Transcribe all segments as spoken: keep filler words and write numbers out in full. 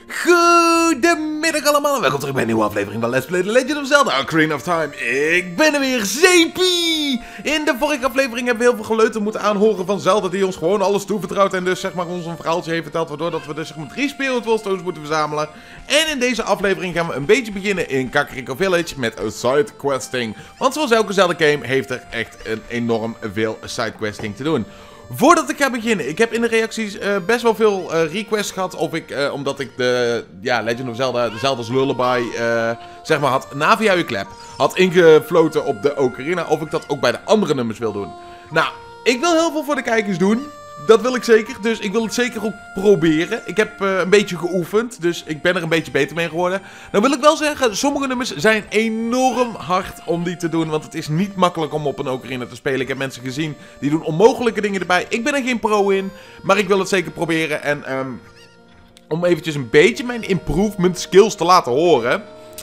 Goedemiddag allemaal en welkom terug bij een nieuwe aflevering van Let's Play The Legend of Zelda Ocarina of Time. Ik ben er weer, Zeepie! In de vorige aflevering hebben we heel veel geleuten moeten aanhoren van Zelda die ons gewoon alles toevertrouwt en dus zeg maar ons een verhaaltje heeft verteld waardoor dat we dus zeg maar drie Spiritual Stones moeten verzamelen. En in deze aflevering gaan we een beetje beginnen in Kakariko Village met sidequesting. Want zoals elke Zelda game heeft er echt een enorm veel sidequesting te doen. Voordat ik ga beginnen, ik heb in de reacties uh, best wel veel uh, requests gehad of ik, uh, omdat ik de ja, Legend of Zelda, de Zelda's Lullaby, uh, zeg maar had, na via uw klep, had ingefloten op de Ocarina, of ik dat ook bij de andere nummers wil doen. Nou, ik wil heel veel voor de kijkers doen, dat wil ik zeker, dus ik wil het zeker ook proberen. Ik heb uh, een beetje geoefend, dus ik ben er een beetje beter mee geworden. Dan wil ik wel zeggen, sommige nummers zijn enorm hard om die te doen, want het is niet makkelijk om op een Ocarina te spelen. Ik heb mensen gezien die doen onmogelijke dingen erbij. Ik ben er geen pro in, maar ik wil het zeker proberen. En um, om eventjes een beetje mijn improvement skills te laten horen.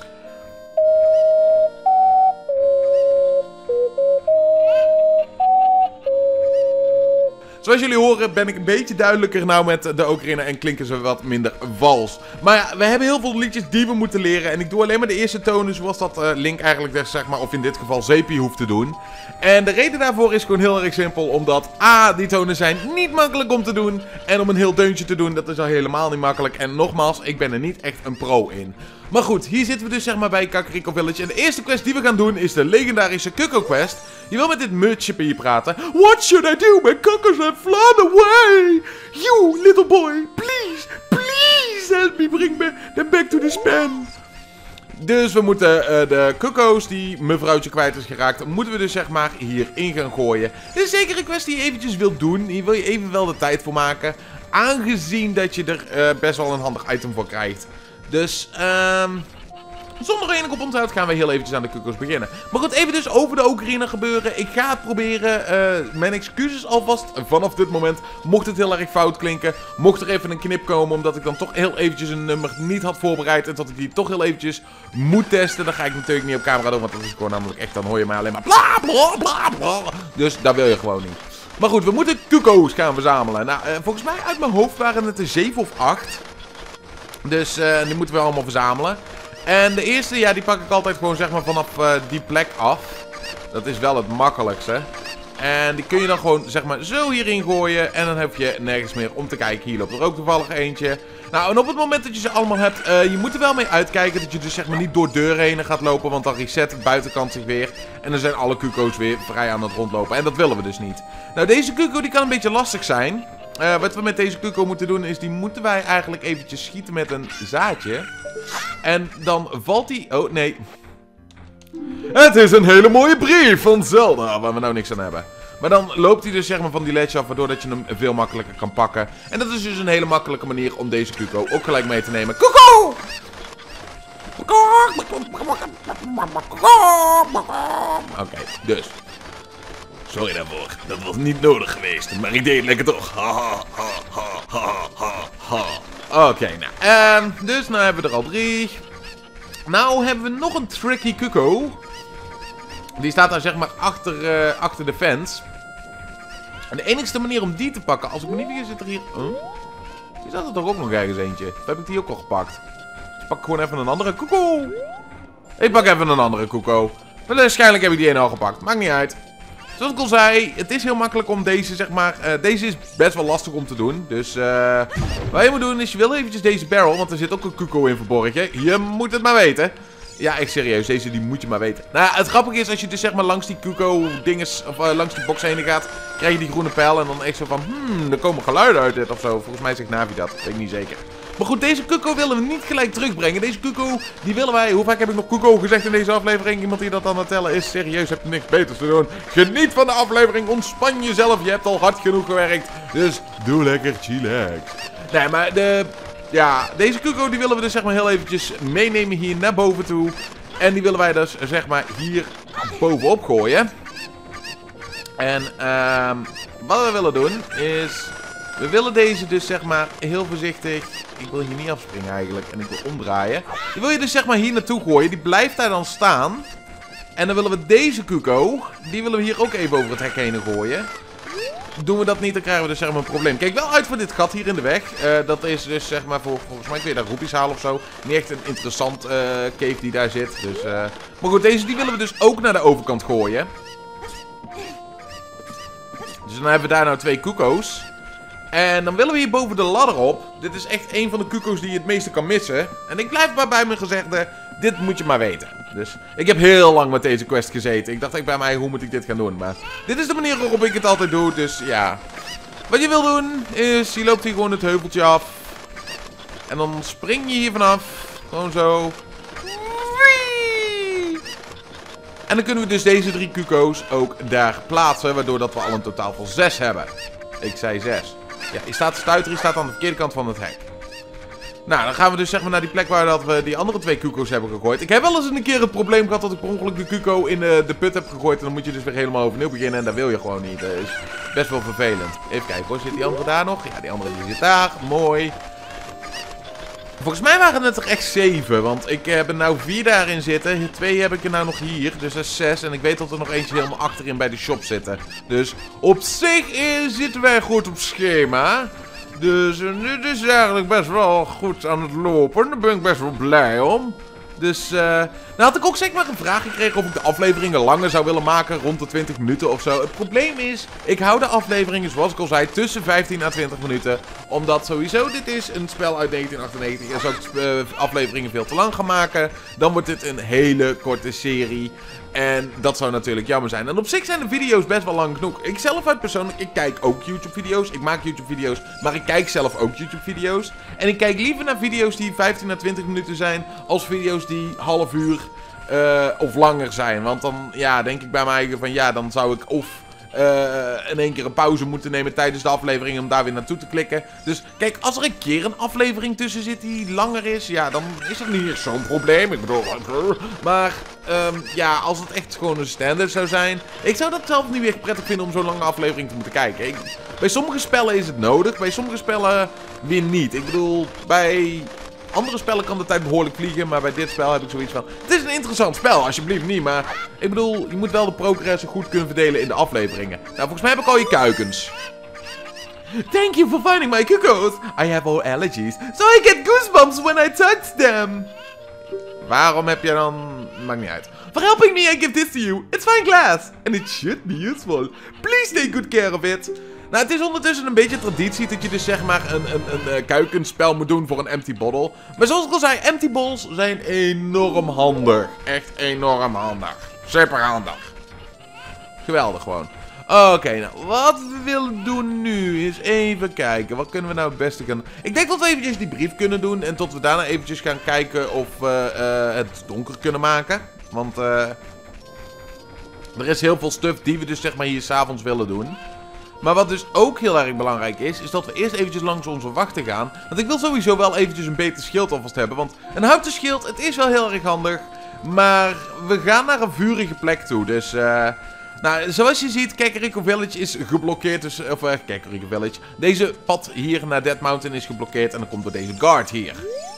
Zoals jullie horen ben ik een beetje duidelijker nou met de Ocarina en klinken ze wat minder vals. Maar ja, we hebben heel veel liedjes die we moeten leren. En ik doe alleen maar de eerste tonen zoals dat uh, Link eigenlijk zeg maar, of in dit geval Zeepie hoeft te doen. En de reden daarvoor is gewoon heel erg simpel. Omdat A, die tonen zijn niet makkelijk om te doen. En om een heel deuntje te doen, dat is al helemaal niet makkelijk. En nogmaals, ik ben er niet echt een pro in. Maar goed, hier zitten we dus zeg maar bij Kakariko Village. En de eerste quest die we gaan doen is de legendarische Cucco quest. Je wil met dit mutje hier praten. What should I do? My cuccos have flown away. You, little boy, please, please help me bring me them back to the span. Dus we moeten uh, de cucco's die mevrouwtje kwijt is geraakt, moeten we dus zeg maar hierin gaan gooien. Dit is zeker een quest die je eventjes wilt doen. Hier wil je even wel de tijd voor maken. Aangezien dat je er uh, best wel een handig item voor krijgt. Dus, um, zonder enig op onthoud gaan we heel eventjes aan de cucco's beginnen. Maar goed, even dus over de Ocarina gebeuren. Ik ga het proberen. Uh, mijn excuses alvast vanaf dit moment. Mocht het heel erg fout klinken. Mocht er even een knip komen omdat ik dan toch heel eventjes een nummer niet had voorbereid. En dat ik die toch heel eventjes moet testen. Dan ga ik natuurlijk niet op camera doen. Want dat is gewoon namelijk echt, dan hoor je mij alleen maar bla bla bla bla. Dus dat wil je gewoon niet. Maar goed, we moeten cucco's gaan verzamelen. Nou, uh, volgens mij uit mijn hoofd waren het er zeven of acht. Dus uh, die moeten we allemaal verzamelen. En de eerste, ja, die pak ik altijd gewoon zeg maar vanaf uh, die plek af. Dat is wel het makkelijkste. En die kun je dan gewoon zeg maar zo hierin gooien. En dan heb je nergens meer om te kijken. Hier loopt er ook toevallig eentje. Nou, en op het moment dat je ze allemaal hebt, uh, je moet er wel mee uitkijken dat je dus zeg maar niet door deuren heen gaat lopen. Want dan reset de buitenkant zich weer. En dan zijn alle cucco's weer vrij aan het rondlopen. En dat willen we dus niet. Nou, deze cucco die kan een beetje lastig zijn. Uh, wat we met deze cucco moeten doen is, die moeten wij eigenlijk eventjes schieten met een zaadje. En dan valt die... Oh, nee. Het is een hele mooie brief van Zelda, waar we nou niks aan hebben. Maar dan loopt hij dus zeg maar van die ledge af, waardoor dat je hem veel makkelijker kan pakken. En dat is dus een hele makkelijke manier om deze cucco ook gelijk mee te nemen. Cucco! Oké, okay, dus... Sorry daarvoor, dat was niet nodig geweest, maar ik deed het lekker toch. Ha, ha, ha, ha, ha, ha. Oké, okay, nou, um, dus nou hebben we er al drie. Nou hebben we nog een tricky cucco. Die staat daar zeg maar achter, uh, achter de fence. En de enigste manier om die te pakken, als ik me niet vergis, zit er hier... Huh? Die staat er toch ook nog ergens eentje? Of heb ik die ook al gepakt? Dus pak gewoon even een andere cucco. Ik pak even een andere cucco. Maar waarschijnlijk heb ik die ene al gepakt, maakt niet uit. Zoals ik al zei, het is heel makkelijk om deze, zeg maar, uh, deze is best wel lastig om te doen. Dus uh, wat je moet doen is, je wil eventjes deze barrel, want er zit ook een cucco in verborgen. Je moet het maar weten. Ja, echt serieus, deze die moet je maar weten. Nou, het grappige is, als je dus zeg maar langs die cucco dinges, of uh, langs die box heen gaat, krijg je die groene pijl en dan echt zo van, hmm, er komen geluiden uit dit of zo. Volgens mij zegt Navi dat, weet ik niet zeker. Maar goed, deze cucco willen we niet gelijk terugbrengen. Deze cucco, die willen wij... Hoe vaak heb ik nog cucco gezegd in deze aflevering? Iemand die dat aan het tellen is. Serieus, heb je niks beters te doen. Geniet van de aflevering. Ontspan jezelf. Je hebt al hard genoeg gewerkt. Dus doe lekker chillax. Nee, maar de... Ja, deze cucco die willen we dus zeg maar heel eventjes meenemen hier naar boven toe. En die willen wij dus zeg maar hier bovenop gooien. En um, wat we willen doen is... We willen deze dus zeg maar heel voorzichtig... Ik wil hier niet afspringen eigenlijk en ik wil omdraaien. Die wil je dus zeg maar hier naartoe gooien. Die blijft daar dan staan. En dan willen we deze cucco... Die willen we hier ook even over het hek heen gooien. doen we dat niet, dan krijgen we dus zeg maar een probleem. Kijk wel uit voor dit gat hier in de weg. Uh, dat is dus zeg maar voor, volgens mij kun je daar roepies halen of zo. Niet echt een interessant uh, cave die daar zit. Dus, uh... Maar goed, deze die willen we dus ook naar de overkant gooien. Dus dan hebben we daar nou twee kuko's. En dan willen we hier boven de ladder op. Dit is echt een van de kuko's die je het meeste kan missen. En ik blijf maar bij mijn gezegde, dit moet je maar weten. Dus ik heb heel lang met deze quest gezeten. Ik dacht echt bij mij, hoe moet ik dit gaan doen? Maar dit is de manier waarop ik het altijd doe, dus ja. Wat je wil doen, is je loopt hier gewoon het heuveltje af. En dan spring je hier vanaf. Gewoon zo. En dan kunnen we dus deze drie kuko's ook daar plaatsen. Waardoor dat we al een totaal van zes hebben. Ik zei zes. Ja, je staat te stuiteren, je staat aan de verkeerde kant van het hek. Nou, dan gaan we dus zeg maar naar die plek waar dat we die andere twee kuko's hebben gegooid. Ik heb wel eens een keer het probleem gehad dat ik per ongeluk de kuko in de, de put heb gegooid. En dan moet je dus weer helemaal overnieuw beginnen en dat wil je gewoon niet. Dat is best wel vervelend. Even kijken hoor, zit die andere daar nog? Ja, die andere die zit daar. Mooi. Volgens mij waren het er echt zeven, want ik heb er nou vier daarin zitten. Twee heb ik er nou nog hier, dus dat is zes. En ik weet dat er nog eentje helemaal achterin bij de shop zitten. Dus op zich is, zitten wij goed op schema. Dus uh, dit is eigenlijk best wel goed aan het lopen. Daar ben ik best wel blij om. Dus, uh, nou had ik ook zeg maar een vraag gekregen of ik de afleveringen langer zou willen maken, rond de twintig minuten of zo. Het probleem is, ik hou de afleveringen, zoals ik al zei, tussen vijftien à twintig minuten. Omdat sowieso dit is een spel uit negentien achtennegentig en zou ik uh, afleveringen veel te lang gaan maken, dan wordt dit een hele korte serie. En dat zou natuurlijk jammer zijn. En op zich zijn de video's best wel lang genoeg. Ik zelf uit persoonlijk, ik kijk ook YouTube-video's. Ik maak YouTube-video's, maar ik kijk zelf ook YouTube-video's. En ik kijk liever naar video's die vijftien à twintig minuten zijn, als video's die half uur uh, of langer zijn. Want dan, ja, denk ik bij mij eigen van, ja, dan zou ik of uh, in één keer een pauze moeten nemen tijdens de aflevering om daar weer naartoe te klikken. Dus kijk, als er een keer een aflevering tussen zit die langer is, ja, dan is dat niet zo'n probleem. Ik bedoel, maar um, ja, als het echt gewoon een standaard zou zijn, ik zou dat zelf niet weer prettig vinden om zo'n lange aflevering te moeten kijken. Ik, bij sommige spellen is het nodig, bij sommige spellen weer niet. Ik bedoel, bij andere spellen kan de tijd behoorlijk vliegen, maar bij dit spel heb ik zoiets van, het is een interessant spel, alsjeblieft niet, maar ik bedoel, je moet wel de progressie goed kunnen verdelen in de afleveringen. Nou, volgens mij heb ik al je kuikens. Thank you for finding my cuckoos. I have all allergies, so I get goosebumps when I touch them. Waarom heb je dan... Maakt niet uit. For helping me, I give this to you. It's fine glass. And it should be useful. Please take good care of it. Nou, het is ondertussen een beetje traditie dat je dus zeg maar een, een, een, een kuikenspel moet doen voor een empty bottle. Maar zoals ik al zei, empty bottles zijn enorm handig. Echt enorm handig. Super handig. Geweldig gewoon. Oké, okay, nou, wat we willen doen nu is even kijken. Wat kunnen we nou het beste gaan doen? Ik denk dat we eventjes die brief kunnen doen. En tot we daarna eventjes gaan kijken of we uh, het donker kunnen maken. Want uh, er is heel veel stuff die we dus zeg maar hier s'avonds willen doen. Maar wat dus ook heel erg belangrijk is, is dat we eerst eventjes langs onze wachten gaan. Want ik wil sowieso wel eventjes een beter schild alvast hebben. Want een houten schild, het is wel heel erg handig. Maar we gaan naar een vurige plek toe. Dus, uh, nou, zoals je ziet, Kakariko Village is geblokkeerd. Dus, of, uh, Kakariko Village. Deze pad hier naar Dead Mountain is geblokkeerd. En dan komt door deze guard hier.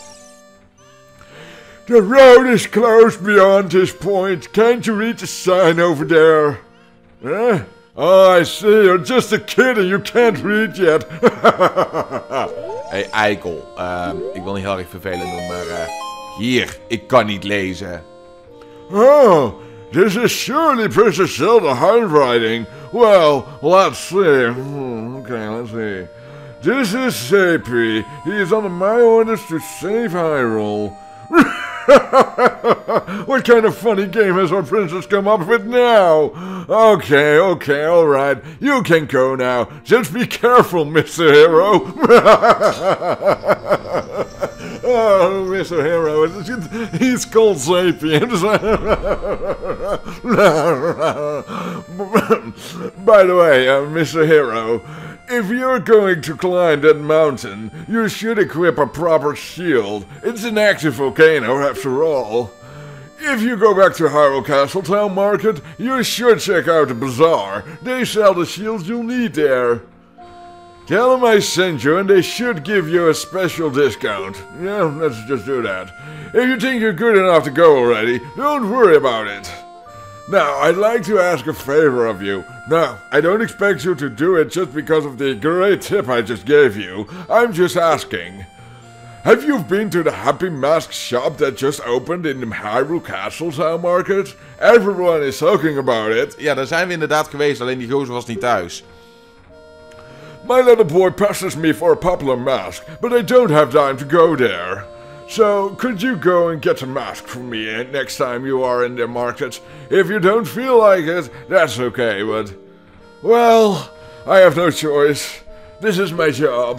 The road is closed beyond this point. Can't you read the sign over there? Huh? Oh, I see. You're just a kid and you can't read yet. Hey, eikel. Uh, ik wil niet heel erg vervelend doen, maar... Uh, hier, ik kan niet lezen. Oh, this is surely Princess Zelda handwriting. Well, let's see. Hmm, okay, let's see. This is Zepi. He is under my orders to save Hyrule. What kind of funny game has our princess come up with now? Okay, okay, alright. You can go now. Just be careful, Mister Hero. Oh, Mister Hero. He's called Sapien. By the way, uh, Mister Hero, if you're going to climb that mountain, you should equip a proper shield. It's an active volcano, after all. If you go back to Hyrule Castle Town Market, you should check out the bazaar. They sell the shields you'll need there. Tell them I sent you and they should give you a special discount. Yeah, let's just do that. If you think you're good enough to go already, don't worry about it. Now, I'd like to ask a favor of you. Now, I don't expect you to do it just because of the great tip I just gave you. I'm just asking. Have you been to the Happy Mask shop that just opened in the Hyrule Castle Town Market? Everyone is talking about it. Ja, daar zijn we inderdaad geweest, alleen die gozer was niet thuis. My little boy pesters me for a popular mask, but I don't have time to go there. So, could you go and get a mask for me next time you are in the market? If you don't feel like it, that's okay, but... Well, I have no choice. This is my job.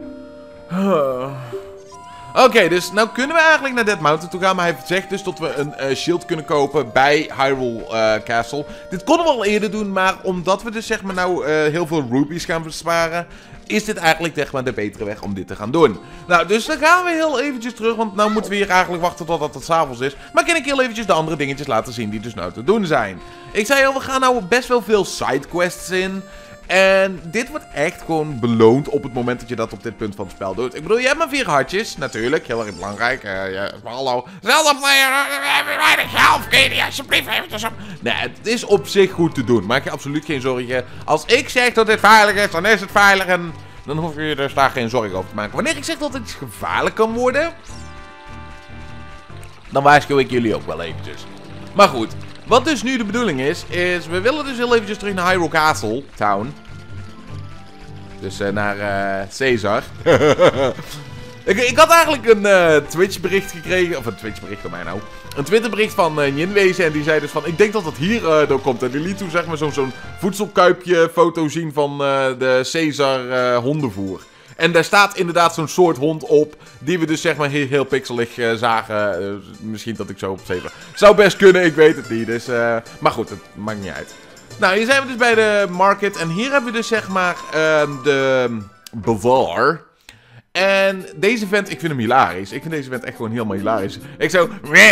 Oké, okay, dus nou kunnen we eigenlijk naar Dead Mountain toe gaan. Maar hij zegt dus dat we een uh, shield kunnen kopen bij Hyrule uh, Castle. Dit konden we al eerder doen, maar omdat we dus zeg maar nou uh, heel veel rupees gaan besparen... is dit eigenlijk zeg maar de betere weg om dit te gaan doen. Nou, dus dan gaan we heel eventjes terug, want nou moeten we hier eigenlijk wachten totdat het 's avonds is. Maar kan ik heel eventjes de andere dingetjes laten zien die dus nou te doen zijn. Ik zei al, we gaan nou best wel veel sidequests in. En dit wordt echt gewoon beloond op het moment dat je dat op dit punt van het spel doet. Ik bedoel, je hebt maar vier hartjes, natuurlijk, heel erg belangrijk. Uh, ja, maar hallo, Zelda player, weinig helft, kun je die alsjeblieft eventjes op... Nee, het is op zich goed te doen, maak je absoluut geen zorgen. Als ik zeg dat dit veilig is, dan is het veilig en dan hoef je dus daar geen zorgen over te maken. Wanneer ik zeg dat het iets gevaarlijk kan worden, dan waarschuw ik jullie ook wel eventjes. Maar goed. Wat dus nu de bedoeling is, is we willen dus heel eventjes terug naar Hyrule Castle Town. Dus uh, naar uh, Caesar. ik, ik had eigenlijk een uh, Twitch bericht gekregen, of een Twitch bericht door mij nou. Een Twitter bericht van uh, Njinwezen en die zei dus van, ik denk dat dat hier uh, door komt. En die liet toen zeg maar zo'n zo'n voedselkuipje foto zien van uh, de Caesar uh, hondenvoer. En daar staat inderdaad zo'n soort hond op, die we dus zeg maar heel, heel pixelig uh, zagen. Uh, misschien dat ik zo op zeven. Zou best kunnen, ik weet het niet. Dus, uh, maar goed, het maakt niet uit. Nou, hier zijn we dus bij de market. En hier hebben we dus zeg maar uh, de bazaar. En deze vent, ik vind hem hilarisch. Ik vind deze vent echt gewoon helemaal hilarisch. Ik zo...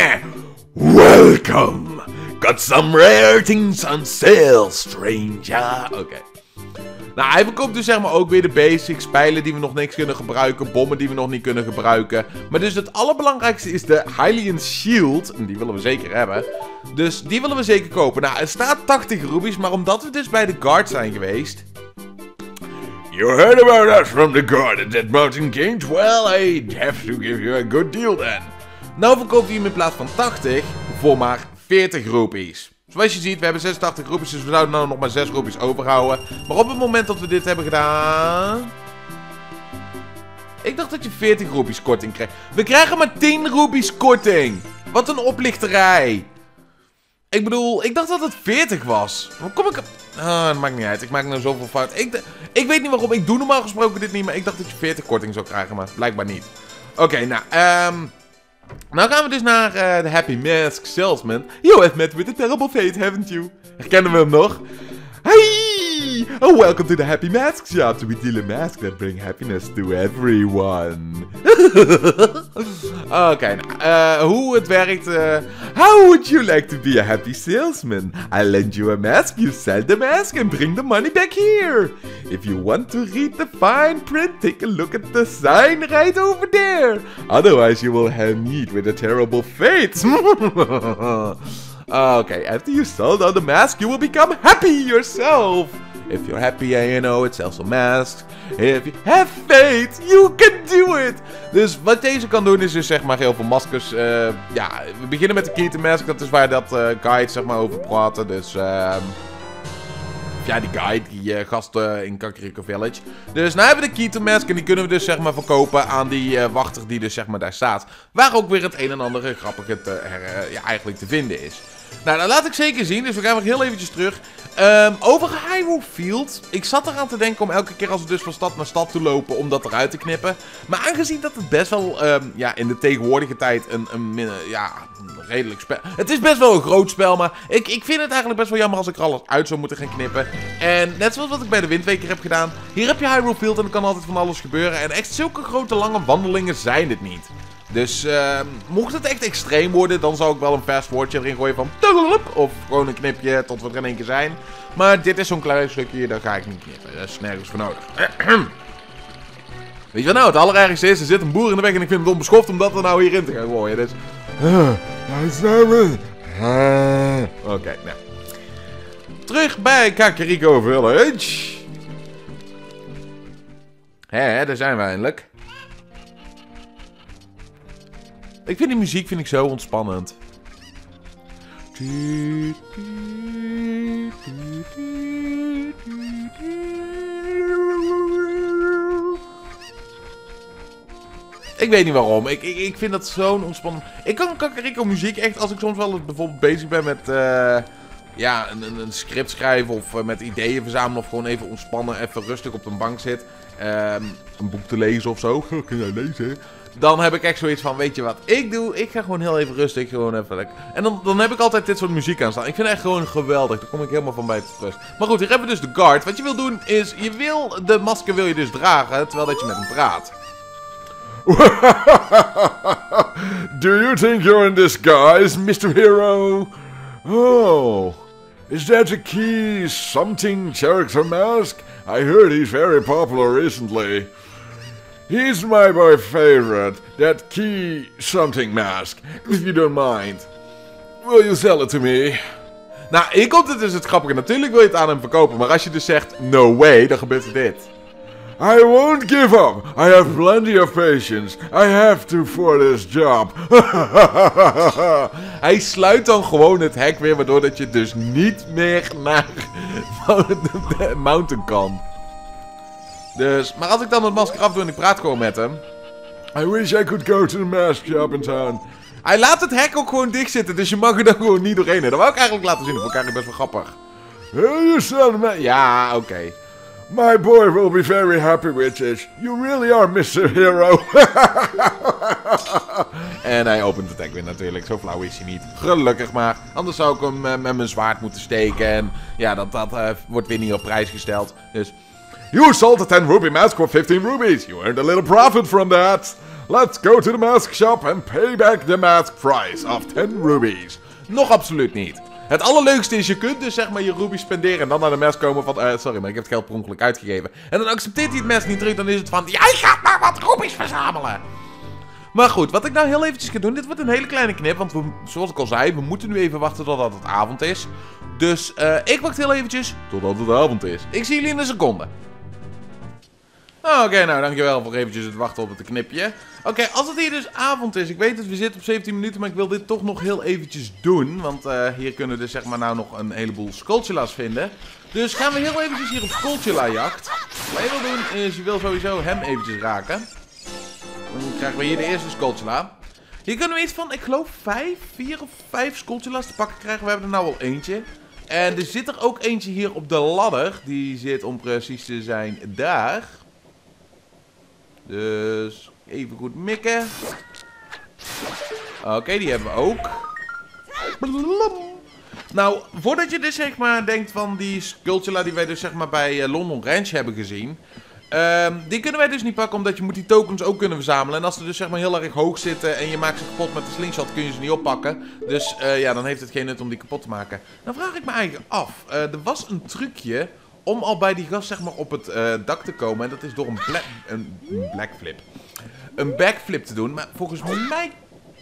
Welcome! Got some rare things on sale, stranger. Oké. Okay. Nou, hij verkoopt dus zeg maar ook weer de basics, pijlen die we nog niks kunnen gebruiken, bommen die we nog niet kunnen gebruiken. Maar dus het allerbelangrijkste is de Hylian Shield, en die willen we zeker hebben. Dus die willen we zeker kopen. Nou, er staat tachtig rubies, maar omdat we dus bij de guard zijn geweest... You heard about us from the guard at Dead Mountain Kings? Well, I have to give you a good deal then. Nou verkoopt hij hem in plaats van tachtig voor maar veertig rupees. Zoals je ziet, we hebben zesentachtig rupees, dus we zouden nou nog maar zes rupees overhouden. Maar op het moment dat we dit hebben gedaan... Ik dacht dat je veertig rupees korting kreeg. We krijgen maar tien rupees korting. Wat een oplichterij. Ik bedoel, ik dacht dat het veertig was. Hoe kom ik op... Ah, dat maakt niet uit. Ik maak nou zoveel fout. Ik, ik weet niet waarom. Ik doe normaal gesproken dit niet, maar ik dacht dat je veertig korting zou krijgen, maar blijkbaar niet. Oké, okay, nou, ehm... Um... Nou gaan we dus naar de uh, Happy Mask Salesman. You have met with a terrible fate, haven't you? Herkennen we hem nog? Hey! Oh, welcome to the Happy Mask Shop. To be deal a mask that bring happiness to everyone. Oké, okay, nou, uh, hoe het werkt. Uh, how would you like to be a happy salesman? I lend you a mask, you sell the mask and bring the money back here. If you want to read the fine print, take a look at the sign right over there. Otherwise you will have meet with a terrible fate. Okay, after you sold on the mask, you will become happy yourself. If you're happy and you know it, sell some masks. If you have faith, you can do it. Dus wat deze kan doen is dus zeg maar heel veel maskers. Uh, ja, we beginnen met de Keaton Mask. Dat is waar dat uh, guide zeg maar over praten. Dus uh, ja, die guide, die uh, gasten in Kakariko Village. Dus nou hebben we de Keaton Mask en die kunnen we dus zeg maar verkopen aan die uh, wachter die dus zeg maar daar staat. Waar ook weer het een en ander grappige te, uh, ja, eigenlijk te vinden is. Nou, dat laat ik zeker zien. Dus we gaan weer heel eventjes terug. Um, over Hyrule Field. Ik zat eraan te denken om elke keer als we dus van stad naar stad te lopen, om dat eruit te knippen. Maar aangezien dat het best wel, um, ja, in de tegenwoordige tijd een, een, ja, een redelijk spel... Het is best wel een groot spel, maar ik, ik vind het eigenlijk best wel jammer als ik er alles uit zou moeten gaan knippen. En net zoals wat ik bij de Windweker heb gedaan. Hier heb je Hyrule Field en er kan altijd van alles gebeuren. En echt zulke grote lange wandelingen zijn het niet. Dus uh, mocht het echt extreem worden, dan zou ik wel een fast forwardje erin gooien van... Of gewoon een knipje tot we er in één keer zijn. Maar dit is zo'n klein stukje, daar ga ik niet knippen. Dat is nergens voor nodig. Weet je wat nou het allerergste is? Er zit een boer in de weg en ik vind het onbeschoft om dat er nou hierin te gaan gooien. Dus... Uh, Simon, Oké, okay, nou. Terug bij Kakariko Village. Hé, daar zijn we eindelijk. Ik vind die muziek vind ik zo ontspannend. Ik weet niet waarom. Ik, ik, ik vind dat zo'n ontspannend. Ik kan Kakariko muziek echt, als ik soms wel bijvoorbeeld bezig ben met uh, ja, een, een script schrijven of uh, met ideeën verzamelen of gewoon even ontspannen, even rustig op de bank zit. Uh, een boek te lezen of zo. Kun jij lezen? Dan heb ik echt zoiets van, weet je wat ik doe? Ik ga gewoon heel even rustig, gewoon even lekker. En dan, dan heb ik altijd dit soort muziek aan staan. Ik vind het echt gewoon geweldig. Daar kom ik helemaal van bij tot rust. Maar goed, hier hebben we dus de guard. Wat je wil doen is, je wil, de masker wil je dus dragen, terwijl dat je met hem praat. Do you think you're in disguise, mister Hero? Oh, is that the key something character mask? I heard he's very popular recently. He's my boy favorite, that key something mask, if you don't mind. Will you sell it to me? Nou, hier komt het dus het grappige. Natuurlijk wil je het aan hem verkopen, maar als je dus zegt no way, dan gebeurt er dit. I won't give up. I have plenty of patience. I have to for this job. Hij sluit dan gewoon het hek weer, waardoor dat je dus niet meer naar de mountain kan. Dus, maar als ik dan het masker afdoe en ik praat gewoon met hem. I wish I could go to the mask shop in town. Hij laat het hek ook gewoon dicht zitten, dus je mag er dan gewoon niet doorheen. Dat wou ik eigenlijk laten zien, dat vond ik eigenlijk best wel grappig. Hey, you son man. Ja, oké. Okay. My boy will be very happy with this. You really are mister Hero. En hij opent het hek weer natuurlijk. Zo flauw is hij niet. Gelukkig maar. Anders zou ik hem uh, met mijn zwaard moeten steken. En ja, dat, dat uh, wordt weer niet op prijs gesteld. Dus... You sold a ten rupee mask for fifteen rupees. You earned a little profit from that. Let's go to the mask shop and pay back the mask price of ten rupees. Nog absoluut niet. Het allerleukste is, je kunt dus zeg maar je rubies spenderen en dan naar de mes komen van... Uh, sorry, maar ik heb het geld per ongeluk uitgegeven. En dan accepteert hij het mes niet terug, dan is het van... Jij gaat maar wat rubies verzamelen! Maar goed, wat ik nou heel eventjes ga doen, dit wordt een hele kleine knip. Want we, zoals ik al zei, we moeten nu even wachten totdat het avond is. Dus uh, ik wacht heel eventjes totdat het avond is. Ik zie jullie in een seconde. Oké, okay, nou dankjewel voor eventjes het wachten op het knipje. Oké, okay, als het hier dus avond is, ik weet dat we zitten op zeventien minuten, maar ik wil dit toch nog heel eventjes doen. Want uh, hier kunnen we dus zeg maar nou nog een heleboel Skulltula's vinden. Dus gaan we heel eventjes hier op Skulltula jacht. Wat je wil doen is, je wil sowieso hem eventjes raken. Dan krijgen we hier de eerste Skulltula. Hier kunnen we iets van, ik geloof vijf, vier of vijf Skulltula's te pakken krijgen. We hebben er nou al eentje. En er zit er ook eentje hier op de ladder. Die zit om precies te zijn daar. Dus even goed mikken. Oké, okay, die hebben we ook. Nou, voordat je dus zeg maar denkt van die Skulltula die wij dus zeg maar bij uh, London Ranch hebben gezien. Um, die kunnen wij dus niet pakken omdat je moet die tokens ook kunnen verzamelen. En als ze dus zeg maar heel erg hoog zitten en je maakt ze kapot met de slingshot kun je ze niet oppakken. Dus uh, ja, dan heeft het geen nut om die kapot te maken. Dan vraag ik me eigenlijk af. Uh, er was een trucje om al bij die gast zeg maar op het uh, dak te komen. En dat is door een, bla een blackflip. Een backflip te doen. Maar volgens mij...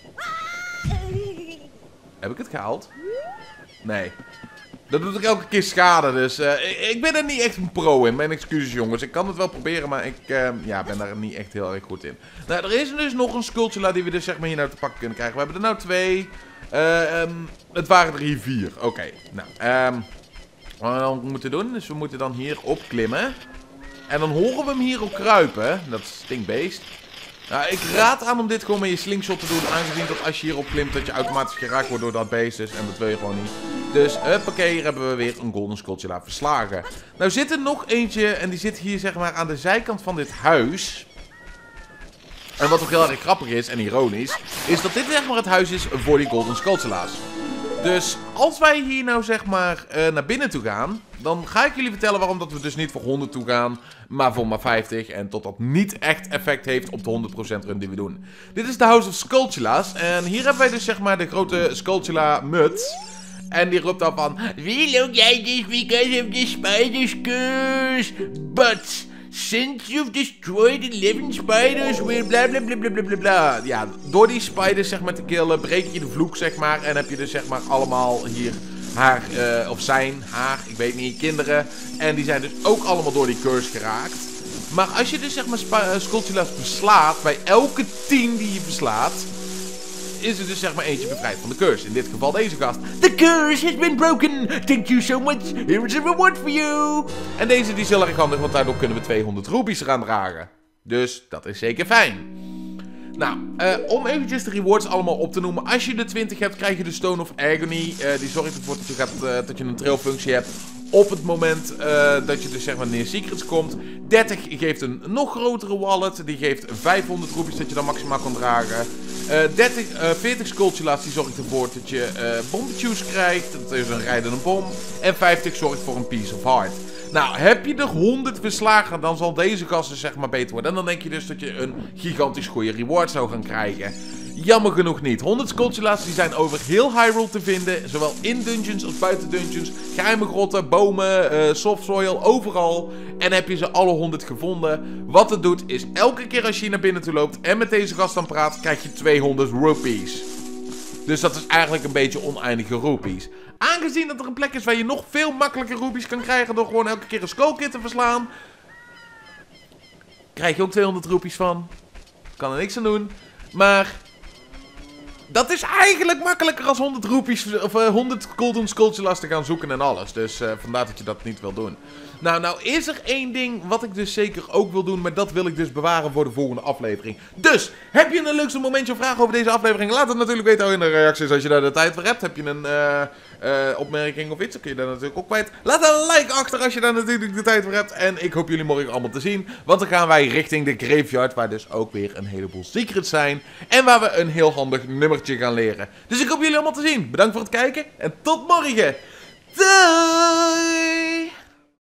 Heb ik het gehaald? Nee. Dat doet ook elke keer schade, dus uh, ik, ik ben er niet echt een pro in. Mijn excuses jongens, ik kan het wel proberen, maar ik uh, ja, ben daar niet echt heel erg goed in. Nou, er is dus nog een Skulltula die we dus zeg maar hier nou te pakken kunnen krijgen. We hebben er nou twee. Uh, um, het waren er hier vier. Oké, okay. Nou, um, wat we dan moeten doen, is we moeten dan hier opklimmen. En dan horen we hem hier ook kruipen, dat stinkbeest. Nou, ik raad aan om dit gewoon met je slingshot te doen, aangezien dat als je hierop klimt dat je automatisch geraakt wordt door dat beest is. En dat wil je gewoon niet. Dus, huppakee, hier hebben we weer een Golden Skulltula verslagen. Nou zit er nog eentje en die zit hier zeg maar aan de zijkant van dit huis. En wat ook heel erg grappig is en ironisch, is dat dit zeg maar het huis is voor die Golden Skulltula's. Dus als wij hier nou zeg maar uh, naar binnen toe gaan, dan ga ik jullie vertellen waarom dat we dus niet voor honderd toe gaan, maar voor maar vijftig. En tot dat niet echt effect heeft op de honderd procent run die we doen. Dit is de House of Skulltula's en hier hebben wij dus zeg maar de grote Skulltula muts. En die roept dan van, we look like this because of the spider's curse, but Since you've destroyed eleven spiders, we're bla bla bla bla bla bla bla. Ja, door die spiders zeg maar te killen, breek je de vloek zeg maar. En heb je dus zeg maar allemaal hier haar, uh, of zijn, haar, ik weet niet, kinderen. En die zijn dus ook allemaal door die curse geraakt. Maar als je dus zeg maar uh, Skulltulas verslaat, bij elke tien die je verslaat, is er dus zeg maar eentje bevrijd van de curse. In dit geval deze gast. The curse has been broken. Thank you so much. Here is a reward for you. En deze die is heel erg handig, want daardoor kunnen we tweehonderd rubies eraan dragen. Dus dat is zeker fijn. Nou, uh, om eventjes de rewards allemaal op te noemen. Als je de twintig hebt, krijg je de Stone of Agony. Uh, die zorgt ervoor dat je, gaat, uh, dat je een trailfunctie hebt op het moment uh, dat je dus zeg maar neer secrets komt. dertig geeft een nog grotere wallet. Die geeft vijfhonderd rubies dat je dan maximaal kan dragen. Uh, dertig, uh, veertig Skulltulas die zorgt ervoor dat je uh, bombetjuice krijgt. Dat is een rijdende bom. En vijftig zorgt voor een piece of heart. Nou, heb je er honderd verslagen, dan zal deze gast dus zeg maar beter worden. En dan denk je dus dat je een gigantisch goede reward zou gaan krijgen. Jammer genoeg niet. honderd Skulltulas die zijn over heel Hyrule te vinden. Zowel in dungeons als buiten dungeons. Geheime grotten, bomen, uh, soft soil, overal. En heb je ze alle honderd gevonden. Wat het doet is elke keer als je naar binnen toe loopt en met deze gast dan praat, krijg je tweehonderd rupees. Dus dat is eigenlijk een beetje oneindige rupees. Aangezien dat er een plek is waar je nog veel makkelijker rupees kan krijgen door gewoon elke keer een Skull Kid te verslaan, krijg je ook tweehonderd rupees van. Kan er niks aan doen. Maar dat is eigenlijk makkelijker als honderd rupees of uh, honderd golden Skulltulas te gaan zoeken en alles. Dus uh, vandaar dat je dat niet wil doen. Nou, nou is er één ding wat ik dus zeker ook wil doen, maar dat wil ik dus bewaren voor de volgende aflevering. Dus, heb je een leukste momentje of vraag over deze aflevering? Laat het natuurlijk weten in de reacties als je daar de tijd voor hebt. Heb je een uh, uh, opmerking of iets, dan kun je daar natuurlijk ook kwijt. Laat een like achter als je daar natuurlijk de tijd voor hebt. En ik hoop jullie morgen allemaal te zien, want dan gaan wij richting de Graveyard, waar dus ook weer een heleboel secrets zijn. En waar we een heel handig nummertje gaan leren. Dus ik hoop jullie allemaal te zien. Bedankt voor het kijken en tot morgen. Doei!